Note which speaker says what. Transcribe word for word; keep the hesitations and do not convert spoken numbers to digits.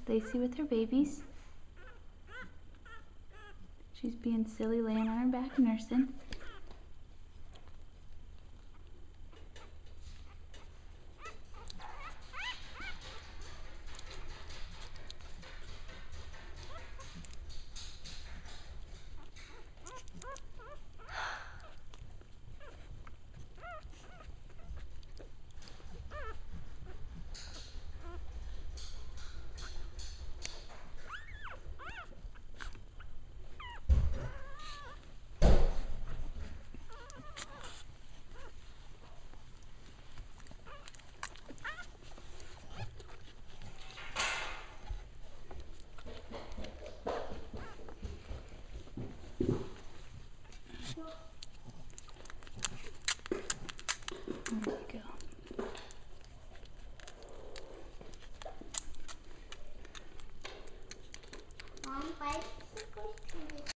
Speaker 1: Laci with her babies. She's being silly, laying on her back, nursing. There you go.
Speaker 2: Mom, why is it supposed to be